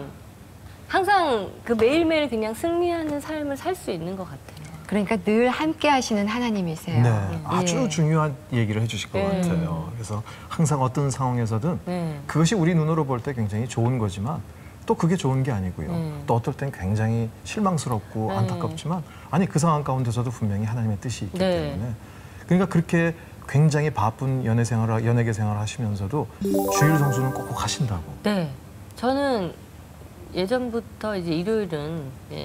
항상 그 매일매일 그냥 승리하는 삶을 살 수 있는 것 같아요. 그러니까 늘 함께 하시는 하나님이세요. 네, 아주 예. 중요한 얘기를 해주실 것 같아요. 그래서 항상 어떤 상황에서든 그것이 우리 눈으로 볼 때 굉장히 좋은 거지만 또 그게 좋은 게 아니고요. 또 어떨 땐 굉장히 실망스럽고 안타깝지만 아니 그 상황 가운데서도 분명히 하나님의 뜻이 있기 때문에 그러니까 그렇게 굉장히 바쁜 연예계 생활을 하시면서도 주일 성수는 꼭 하신다고. 네, 저는 예전부터 이제 일요일은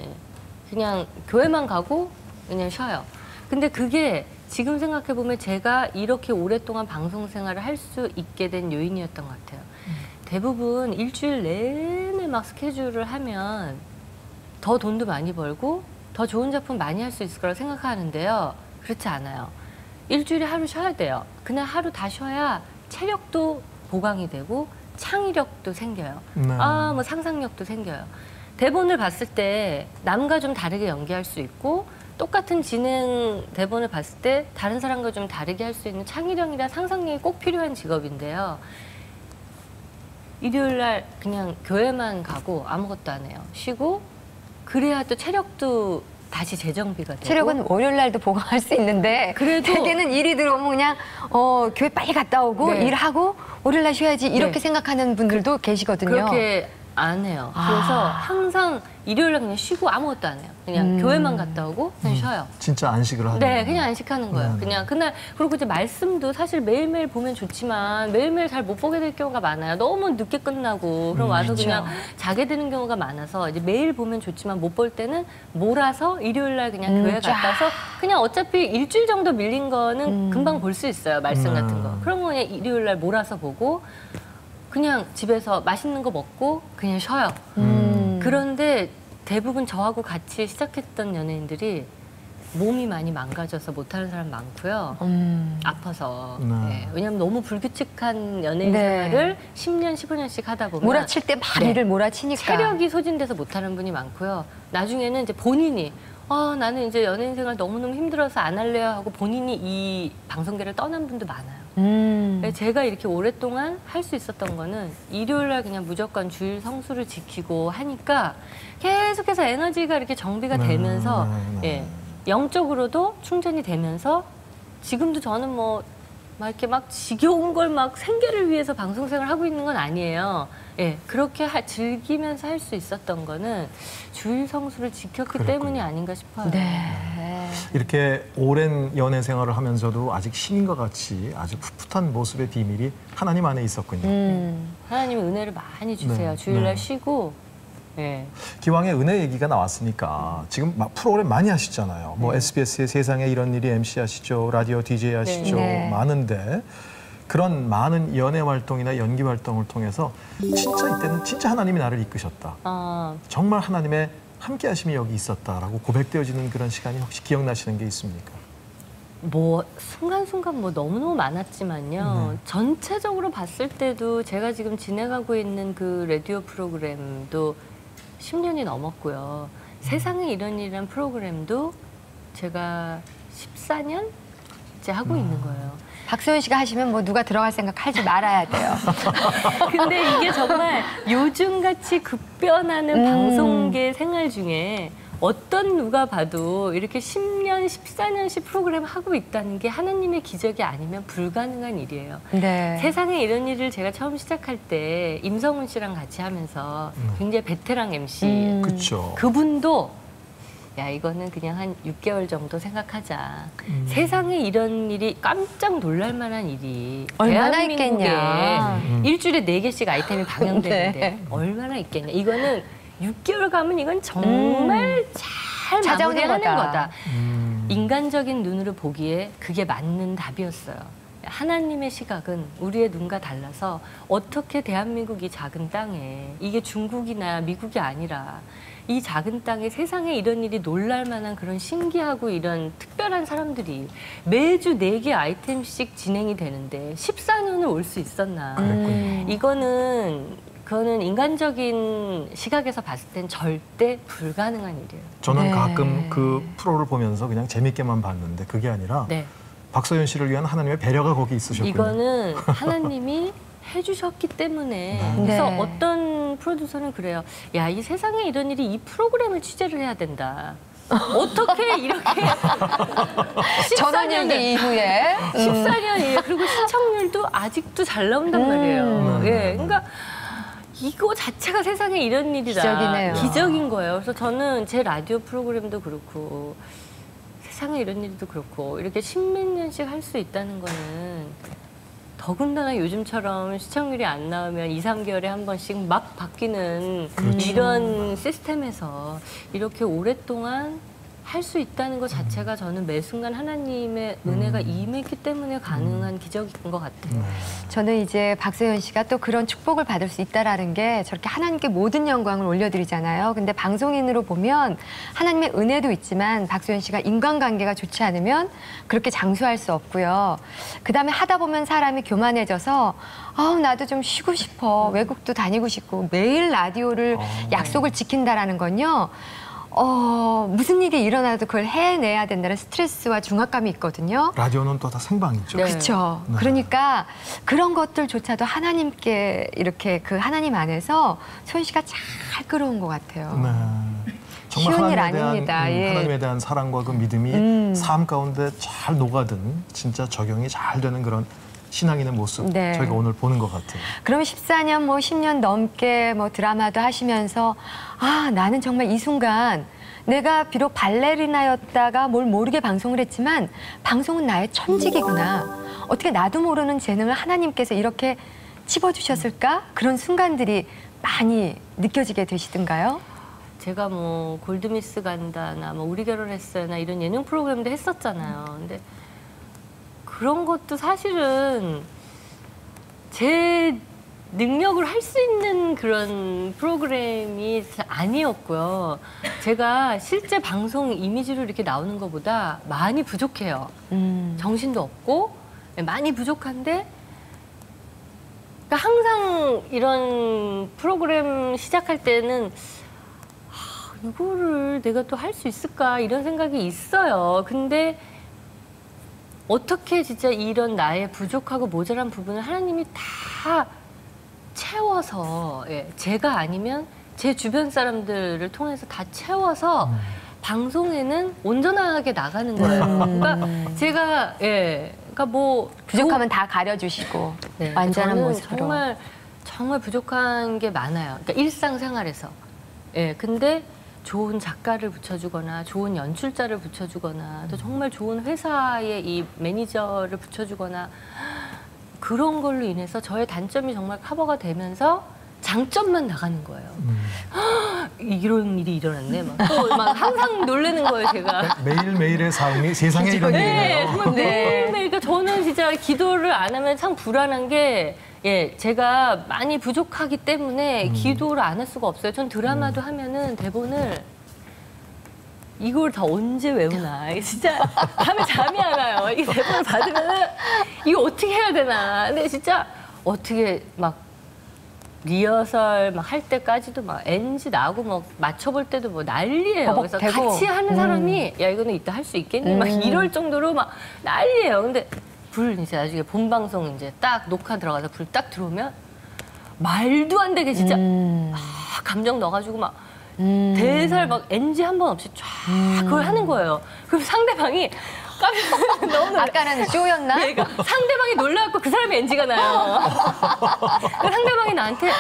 그냥 교회만 가고 그냥 쉬어요. 근데 그게 지금 생각해 보면 제가 이렇게 오랫동안 방송 생활을 할 수 있게 된 요인이었던 것 같아요. 대부분 일주일 내내 막 스케줄을 하면 더 돈도 많이 벌고 더 좋은 작품 많이 할 수 있을 거라고 생각하는데요. 그렇지 않아요. 일주일에 하루 쉬어야 돼요. 그날 하루 다 쉬어야 체력도 보강이 되고 창의력도 생겨요. 뭐 상상력도 생겨요. 대본을 봤을 때 남과 좀 다르게 연기할 수 있고 똑같은 진행 대본을 봤을 때 다른 사람과 좀 다르게 할 수 있는 창의력이나 상상력이 꼭 필요한 직업인데요. 일요일 날 그냥 교회만 가고 아무것도 안 해요. 쉬고 그래야 또 체력도 다시 재정비가 되고. 체력은 월요일 날도 보강할 수 있는데 그래도 대개는 일이 들어오면 그냥 교회 빨리 갔다 오고 일하고 월요일 날 쉬어야지 이렇게 생각하는 분들도 계시거든요. 그렇게 안 해요. 그래서 항상 일요일 날 그냥 쉬고 아무것도 안 해요. 그냥 교회만 갔다 오고 그냥 쉬어요. 진짜 안식을 하는 네, 그냥 안식하는 거예요. 그냥 그날 그리고 이제 말씀도 사실 매일매일 보면 좋지만 매일매일 잘 못 보게 될 경우가 많아요. 너무 늦게 끝나고 그럼 와서 그냥 자게 되는 경우가 많아서 이제 매일 보면 좋지만 못 볼 때는 몰아서 일요일 날 그냥 교회 갔다 와서 그냥 어차피 일주일 정도 밀린 거는 금방 볼 수 있어요. 말씀 같은 거. 그런 거 그냥 일요일 날 몰아서 보고 그냥 집에서 맛있는 거 먹고 그냥 쉬어요. 그런데 대부분 저하고 같이 시작했던 연예인들이 몸이 많이 망가져서 못하는 사람 많고요. 아파서. 네. 왜냐하면 너무 불규칙한 연예인 생활을 10년, 15년씩 하다 보면 몰아칠 때 많이를 몰아치니까. 체력이 소진돼서 못하는 분이 많고요. 나중에는 이제 본인이 나는 이제 연예인 생활 너무너무 힘들어서 안 할래요 하고 본인이 이 방송계를 떠난 분도 많아요. 제가 이렇게 오랫동안 할 수 있었던 거는 일요일 날 그냥 무조건 주일 성수를 지키고 하니까 계속해서 에너지가 이렇게 정비가 되면서 영적으로도 충전이 되면서 지금도 저는 뭐 막 이렇게 막 지겨운 걸 막 생계를 위해서 방송 생활을 하고 있는 건 아니에요. 그렇게 즐기면서 할 수 있었던 거는 주일 성수를 지켰기 때문이 아닌가 싶어요. 이렇게 오랜 연애 생활을 하면서도 아직 신인과 같이 아주 풋풋한 모습의 비밀이 하나님 안에 있었군요. 하나님이 은혜를 많이 주세요. 주일날 쉬고. 기왕에 은혜 얘기가 나왔으니까 지금 막 프로그램 많이 하시잖아요. 뭐 SBS의 세상에 이런 일이 MC 하시죠. 라디오 DJ 하시죠. 많은데 그런 많은 연애 활동이나 연기 활동을 통해서 진짜 이때는 진짜 하나님이 나를 이끄셨다. 정말 하나님의 함께 하심이 여기 있었다라고 고백되어지는 그런 시간이 혹시 기억나시는 게 있습니까? 뭐 순간순간 뭐 너무너무 많았지만요. 전체적으로 봤을 때도 제가 지금 진행하고 있는 그 라디오 프로그램도 10년이 넘었고요. 세상에 이런 일이란 프로그램도 제가 14년째 하고 있는 거예요. 박소연 씨가 하시면 뭐 누가 들어갈 생각 하지 말아야 돼요. 근데 이게 정말 요즘같이 급변하는 방송계 생활 중에 어떤 누가 봐도 이렇게 10년, 14년씩 프로그램 하고 있다는 게 하나님의 기적이 아니면 불가능한 일이에요. 네. 세상에 이런 일을 제가 처음 시작할 때 임성훈 씨랑 같이 하면서 굉장히 베테랑 MC 그렇죠. 그분도 야 이거는 그냥 한 6개월 정도 생각하자. 세상에 이런 일이 깜짝 놀랄 만한 일이 얼마나 대한민국에 있겠냐. 일주일에 4개씩 아이템이 방영되는데 네. 얼마나 있겠냐. 이거는 6개월 가면 이건 정말 잘 찾아오는 마무리하는 거다. 거다. 인간적인 눈으로 보기에 그게 맞는 답이었어요. 하나님의 시각은 우리의 눈과 달라서 어떻게 대한민국 이 작은 땅에 이게 중국이나 미국이 아니라 이 작은 땅에 세상에 이런 일이 놀랄 만한 그런 신기하고 이런 특별한 사람들이 매주 4개 아이템씩 진행이 되는데 14년을 올 수 있었나. 그거는 인간적인 시각에서 봤을 땐 절대 불가능한 일이에요. 저는 네. 가끔 그 프로를 보면서 그냥 재밌게만 봤는데 그게 아니라 네. 박소연 씨를 위한 하나님의 배려가 거기 있으셨군요. 이거는 하나님이 해주셨기 때문에 그래서 네. 어떤 프로듀서는 그래요. 야, 이 세상에 이런 일이 이 프로그램을 취재를 해야 된다. 어떻게 이렇게 전원일기 이후에 14년 이후에 그리고 시청률도 아직도 잘 나온단 말이에요. 예, 그러니까 이거 자체가 세상에 이런 일이다. 기적이네요. 기적인 거예요. 그래서 저는 제 라디오 프로그램도 그렇고 세상에 이런 일도 그렇고 이렇게 10몇 년씩 할 수 있다는 거는 더군다나 요즘처럼 시청률이 안 나오면 2, 3개월에 한 번씩 막 바뀌는 이런 시스템에서 이렇게 오랫동안 할 수 있다는 것 자체가 저는 매 순간 하나님의 은혜가 임했기 때문에 가능한 기적인 것 같아요. 저는 이제 박소연 씨가 또 그런 축복을 받을 수 있다라는 게 저렇게 하나님께 모든 영광을 올려드리잖아요. 근데 방송인으로 보면 하나님의 은혜도 있지만 박소연 씨가 인간관계가 좋지 않으면 그렇게 장수할 수 없고요. 그다음에 하다 보면 사람이 교만해져서 나도 좀 쉬고 싶어. 외국도 다니고 싶고 매일 라디오를 약속을 지킨다라는 건요. 무슨 일이 일어나도 그걸 해내야 된다는 스트레스와 중압감이 있거든요. 라디오는 또 다 생방이죠. 네. 그렇죠. 네. 그러니까 그런 것들조차도 하나님께 이렇게 그 하나님 안에서 소연 씨가 잘 끌어온 것 같아요. 네. 정말 쉬운 일 하나님에 대한, 아닙니다. 예. 하나님에 대한 사랑과 그 믿음이 삶 가운데 잘 녹아든 진짜 적용이 잘 되는 그런 신앙인의 모습 네. 저희가 오늘 보는 것 같아요. 그러면 14년, 10년 넘게 드라마도 하시면서 나는 정말 이 순간 내가 비록 발레리나였다가 뭘 모르게 방송을 했지만 방송은 나의 천직이구나. 어떻게 나도 모르는 재능을 하나님께서 이렇게 찝어주셨을까? 그런 순간들이 많이 느껴지게 되시던가요? 제가 뭐 골드미스 간다나 뭐 우리 결혼했어요나 이런 예능 프로그램도 했었잖아요. 근데 그런 것도 사실은 제 능력으로 할 수 있는 그런 프로그램이 아니었고요. 제가 실제 방송 이미지로 이렇게 나오는 것보다 많이 부족해요. 정신도 없고 많이 부족한데 그러니까 항상 이런 프로그램 시작할 때는 이거를 내가 또 할 수 있을까 이런 생각이 있어요. 근데 어떻게 진짜 이런 나의 부족하고 모자란 부분을 하나님이 다 채워서 제가 아니면 제 주변 사람들을 통해서 다 채워서 방송에는 온전하게 나가는 거예요. 그러니까 제가 그러니까 뭐 부족하면 다 가려주시고 네, 완전한 저는 모습으로. 정말 부족한 게 많아요. 그러니까 일상생활에서. 근데 좋은 작가를 붙여주거나 좋은 연출자를 붙여주거나 또 정말 좋은 회사의 이 매니저를 붙여주거나 그런 걸로 인해서 저의 단점이 정말 커버가 되면서 장점만 나가는 거예요. 이런 일이 일어났네. 또 막 항상 놀라는 거예요, 제가. 매일매일의 삶이 세상에 이런 일이네요. 정말 매일매일. 그러니까 저는 진짜 기도를 안 하면 참 불안한 게 제가 많이 부족하기 때문에 기도를 안 할 수가 없어요. 전 드라마도 하면은 대본을 이걸 다 언제 외우나. 이게 진짜 밤에 잠이 안 와요. 이 대본을 받으면은 이거 어떻게 해야 되나. 근데 진짜 어떻게 막 리허설 막 할 때까지도 막 NG 나오고 막 맞춰볼 때도 뭐 난리예요. 그래서 버벅대고. 같이 하는 사람이 야 이거는 이따 할 수 있겠니? 막 이럴 정도로 막 난리예요. 근데 불 이제 나중에 본 방송 이제 딱 녹화 들어가서 불 딱 들어오면 말도 안 되게 진짜 감정 넣어가지고 막 대사를 막 NG 한 번 없이 쫙 그걸 하는 거예요. 그럼 상대방이 깜짝 너무 놀라. 아까는 쇼였나? 네, 그러니까 상대방이 놀라갖고 그 사람이 NG가 나요. 그 상대방이 나한테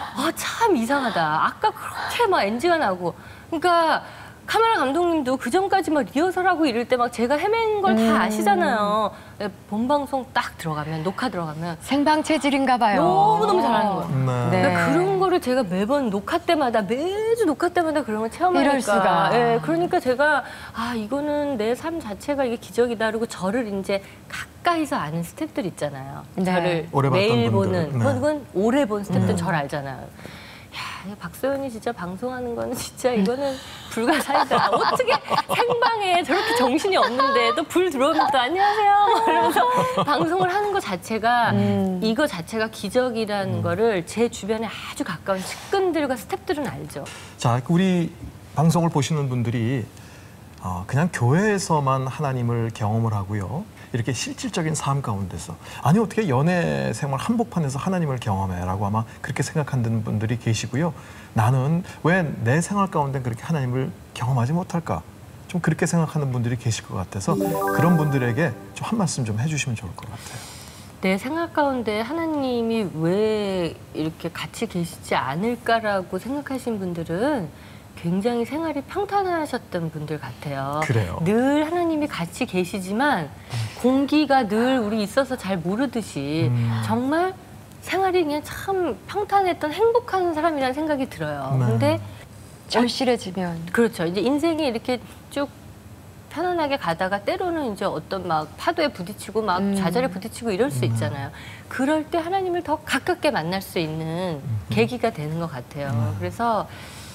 참 이상하다. 아까 그렇게 막 NG가 나고. 그러니까 카메라 감독님도 그 전까지 막 리허설하고 이럴 때 막 제가 헤맨 걸 다 아시잖아요. 본 방송 딱 들어가면 녹화 들어가면 생방 체질인가 봐요. 너무너무 잘하는 거예요. 네. 그러니까 그런 거를 제가 매번 녹화 때마다 매주 녹화 때마다 그런 걸 체험하니까 이럴 수가. 그러니까 제가 이거는 내 삶 자체가 이게 기적이다. 그리고 저를 이제 가까이서 아는 스태프들 있잖아요. 네. 저를 오래 봤던 매일 분들. 보는 네. 그건 오래 본 스태프들은 저를 알잖아요. 야, 박소연이 진짜 방송하는 거는 진짜 이거는 불가사의다. 어떻게 생방에 저렇게 정신이 없는데 또 불 들어오면 또 안녕하세요 막 이러면서 방송을 하는 것 자체가 이거 자체가 기적이라는 거를 제 주변에 아주 가까운 측근들과 스태프들은 알죠. 자, 우리 방송을 보시는 분들이 그냥 교회에서만 하나님을 경험을 하고요. 이렇게 실질적인 삶 가운데서 아니 어떻게 연애 생활 한복판에서 하나님을 경험해라고 아마 그렇게 생각하는 분들이 계시고요. 나는 왜 내 생활 가운데 그렇게 하나님을 경험하지 못할까? 좀 그렇게 생각하는 분들이 계실 것 같아서 그런 분들에게 좀 한 말씀 좀 해주시면 좋을 것 같아요. 내 생각 가운데 하나님이 왜 이렇게 같이 계시지 않을까라고 생각하신 분들은 굉장히 생활이 평탄하셨던 분들 같아요. 그래요. 늘 하나님이 같이 계시지만 공기가 늘 우리 있어서 잘 모르듯이 정말 생활이 그냥 참 평탄했던 행복한 사람이라는 생각이 들어요. 네. 근데 절실해지면. 그렇죠. 이제 인생이 이렇게 쭉 편안하게 가다가 때로는 이제 어떤 막 파도에 부딪히고 막 좌절에 부딪히고 이럴 수 있잖아요. 그럴 때 하나님을 더 가깝게 만날 수 있는 계기가 되는 것 같아요. 그래서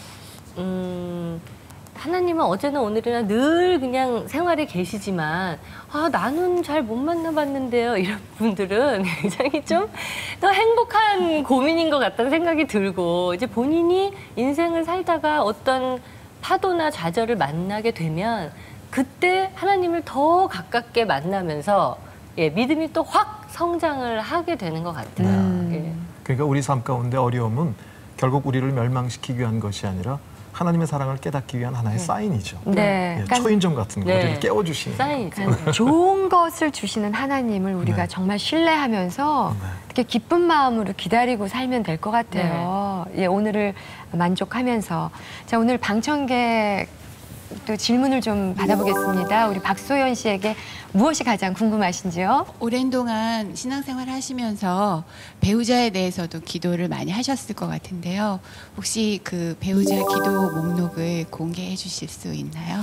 하나님은 어제나 오늘이나 늘 그냥 생활에 계시지만 나는 잘 못 만나봤는데요. 이런 분들은 굉장히 좀 더 행복한 고민인 것 같다는 생각이 들고 이제 본인이 인생을 살다가 어떤 파도나 좌절을 만나게 되면 그때 하나님을 더 가깝게 만나면서 믿음이 또 확 성장을 하게 되는 것 같아요. 그러니까 우리 삶 가운데 어려움은 결국 우리를 멸망시키기 위한 것이 아니라 하나님의 사랑을 깨닫기 위한 하나의 사인이죠. 네. 예, 그러니까 초인종 같은 거 우리를 깨워주시는 사인이죠. 좋은 것을 주시는 하나님을 우리가 네. 정말 신뢰하면서 이렇게 기쁜 마음으로 기다리고 살면 될 것 같아요. 오늘을 만족하면서. 자, 오늘 방청객 또 질문을 좀 받아보겠습니다. 우리 박소연 씨에게 무엇이 가장 궁금하신지요? 오랜 동안 신앙생활 하시면서 배우자에 대해서도 기도를 많이 하셨을 것 같은데요. 혹시 그 배우자 기도 목록을 공개해 주실 수 있나요?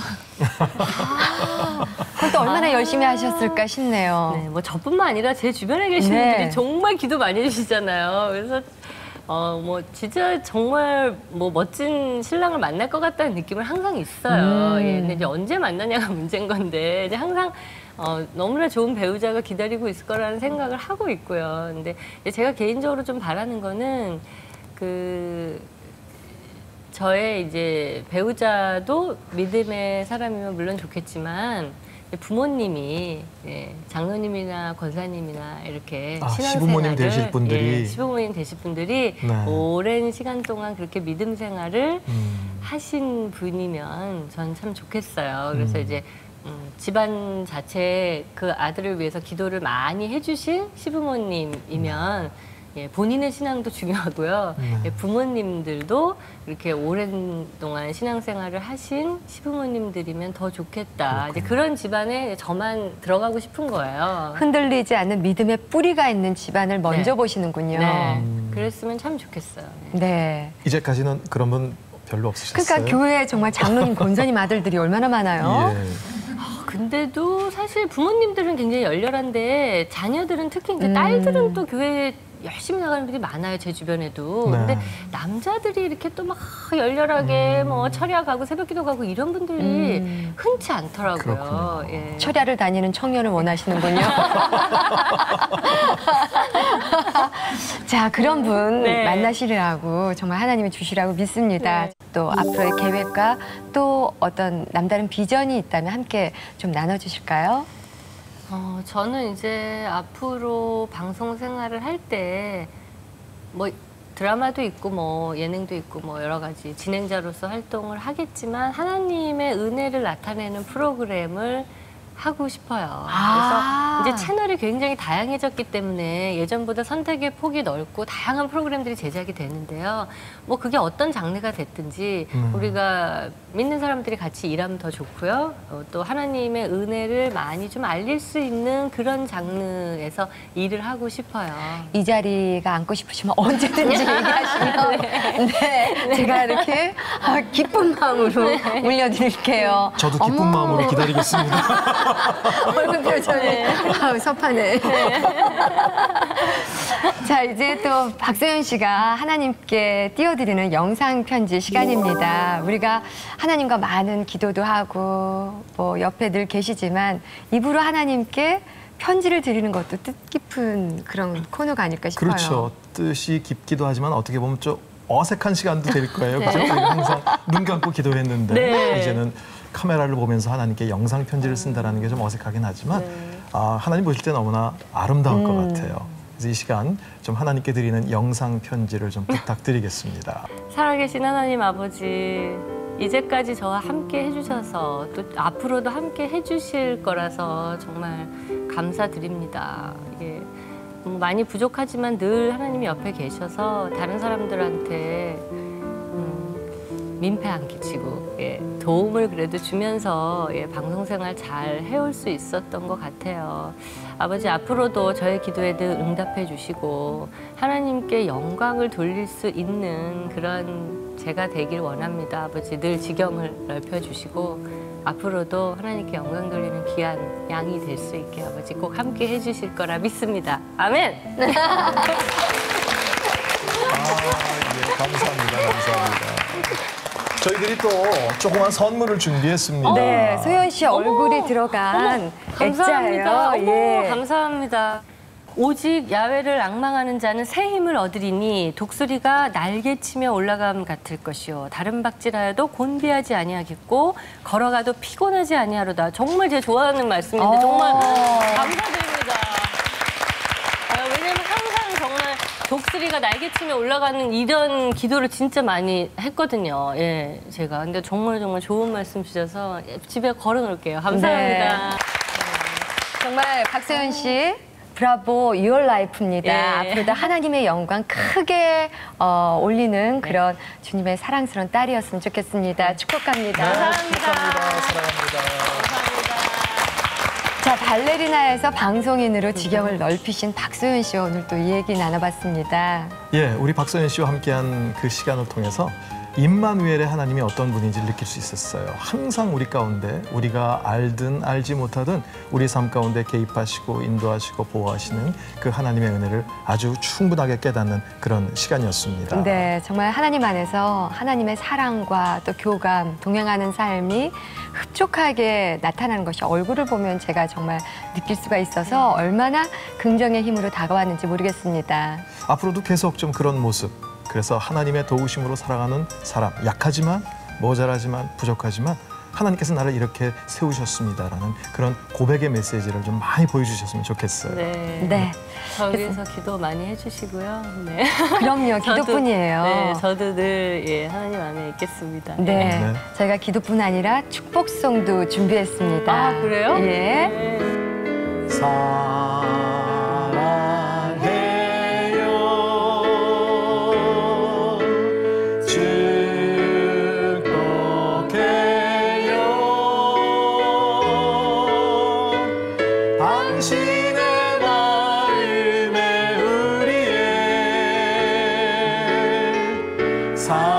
그것도 얼마나 열심히 하셨을까 싶네요. 네, 뭐 저뿐만 아니라 제 주변에 계시는 네. 분들이 정말 기도 많이 해주시잖아요. 그래서 뭐 진짜 정말 뭐 멋진 신랑을 만날 것 같다는 느낌은 항상 있어요. 근데 이제 언제 만나냐가 문제인 건데 이제 항상 너무나 좋은 배우자가 기다리고 있을 거라는 생각을 하고 있고요. 근데 제가 개인적으로 좀 바라는 거는 저의 이제 배우자도 믿음의 사람이면 물론 좋겠지만 부모님이 장로님이나 권사님이나 이렇게 시부모님 되실 분들이 시부모님 되실 분들이 네. 오랜 시간 동안 그렇게 믿음 생활을 하신 분이면 전 참 좋겠어요. 그래서 이제 집안 자체에 그 아들을 위해서 기도를 많이 해주신 시부모님이면 본인의 신앙도 중요하고요. 부모님들도 이렇게 오랜 동안 신앙생활을 하신 시부모님들이면 더 좋겠다. 이제 그런 집안에 저만 들어가고 싶은 거예요. 흔들리지 않는 믿음의 뿌리가 있는 집안을 먼저 네. 보시는군요. 네. 그랬으면 참 좋겠어요. 네. 이제까지는 그런 분 별로 없으셨어요? 그러니까 교회에 정말 장로님, 권사님 아들들이 얼마나 많아요. 예. 근데도 사실 부모님들은 굉장히 열렬한데 자녀들은 특히 이제 딸들은 또 교회에 열심히 나가는 분들이 많아요, 제 주변에도. 네. 근데 남자들이 이렇게 또 막 열렬하게 뭐 철야 가고 새벽기도 가고 이런 분들이 흔치 않더라고요. 그렇군요. 예. 철야를 다니는 청년을 원하시는군요. 자, 그런 분 네. 만나시라고 정말 하나님이 주시라고 믿습니다. 또 앞으로의 계획과 또 어떤 남다른 비전이 있다면 함께 좀 나눠주실까요? 저는 이제 앞으로 방송 생활을 할 때 뭐 드라마도 있고 뭐 예능도 있고 뭐 여러 가지 진행자로서 활동을 하겠지만 하나님의 은혜를 나타내는 프로그램을 하고 싶어요. 아. 그래서 이제 채널이 굉장히 다양해졌기 때문에 예전보다 선택의 폭이 넓고 다양한 프로그램들이 제작이 되는데요. 뭐 그게 어떤 장르가 됐든지 우리가 믿는 사람들이 같이 일하면 더 좋고요. 또 하나님의 은혜를 많이 좀 알릴 수 있는 그런 장르에서 일을 하고 싶어요. 이 자리가 앉고 싶으시면 언제든지 얘기하시면 네, 제가 이렇게 기쁜 마음으로 올려드릴게요. 저도 기쁜 마음으로 기다리겠습니다. 얼굴 표정이 아우, 섭하네. 자, 이제 또 박소연 씨가 하나님께 띄워드리는 영상 편지 시간입니다. 우리가 하나님과 많은 기도도 하고 뭐 옆에 늘 계시지만 입으로 하나님께 편지를 드리는 것도 뜻깊은 그런 코너가 아닐까 싶어요. 그렇죠. 뜻이 깊기도 하지만 어떻게 보면 좀 어색한 시간도 될 거예요. 그죠? 우리가 항상 눈 감고 기도했는데 네. 이제는 카메라를 보면서 하나님께 영상 편지를 쓴다는 게 좀 어색하긴 하지만 하나님 보실 때 너무나 아름다울 것 같아요. 그래서 이 시간 좀 하나님께 드리는 영상 편지를 좀 부탁드리겠습니다. 살아계신 하나님 아버지, 이제까지 저와 함께 해주셔서 또 앞으로도 함께 해주실 거라서 정말 감사드립니다. 이게 많이 부족하지만 늘 하나님이 옆에 계셔서 다른 사람들한테 민폐 안 끼치고 도움을 그래도 주면서 방송생활 잘 해올 수 있었던 것 같아요. 아버지, 앞으로도 저의 기도에 늘 응답해 주시고 하나님께 영광을 돌릴 수 있는 그런 제가 되길 원합니다. 아버지, 늘 지경을 넓혀주시고 앞으로도 하나님께 영광 돌리는 귀한 양이 될 수 있게 아버지 꼭 함께 해주실 거라 믿습니다. 아멘! 예, 감사합니다. 감사합니다. 저희들이 또 조그만 선물을 준비했습니다. 네, 소연 씨 얼굴이 들어간 감사합니다. 액자예요. 예. 감사합니다. 오직 야외를 앙망하는 자는 새 힘을 얻으리니 독수리가 날개치며 올라감 같을 것이요 다른 박질하여도 곤비하지 아니하겠고 걸어가도 피곤하지 아니하로다. 정말 제가 좋아하는 말씀인데 정말 감사드립니다. 왜냐면 항상 정말 독수리가 날개치며 올라가는 이런 기도를 진짜 많이 했거든요. 예, 제가. 근데 정말 좋은 말씀 주셔서 집에 걸어놓을게요. 감사합니다. 네. 정말 박소연 씨 브라보 유얼 라이프입니다. 예. 앞으로도 하나님의 영광 크게 올리는 그런 주님의 사랑스러운 딸이었으면 좋겠습니다. 축복합니다. 감사합니다. 사랑합니다. 자, 발레리나에서 방송인으로 지경을 넓히신 박소연 씨와 오늘 또 이 얘기 나눠봤습니다. 예, 우리 박소연 씨와 함께한 그 시간을 통해서 임마누엘의 하나님이 어떤 분인지를 느낄 수 있었어요. 항상 우리 가운데 우리가 알든 알지 못하든 우리 삶 가운데 개입하시고 인도하시고 보호하시는 그 하나님의 은혜를 아주 충분하게 깨닫는 그런 시간이었습니다. 네, 정말 하나님 안에서 하나님의 사랑과 또 교감, 동행하는 삶이 흡족하게 나타나는 것이 얼굴을 보면 제가 정말 느낄 수가 있어서 얼마나 긍정의 힘으로 다가왔는지 모르겠습니다. 앞으로도 계속 좀 그런 모습, 그래서 하나님의 도우심으로 살아가는 사람, 약하지만 모자라지만 부족하지만 하나님께서 나를 이렇게 세우셨습니다라는 그런 고백의 메시지를 좀 많이 보여주셨으면 좋겠어요. 네. 네, 저기서 기도 많이 해주시고요. 네. 그럼요. 기도뿐이에요. 네, 저도 늘 하나님 안에 있겠습니다. 네, 네. 저희가 기도뿐 아니라 축복송도 준비했습니다. 아, 그래요? 예. 네. 당신의 마음에 사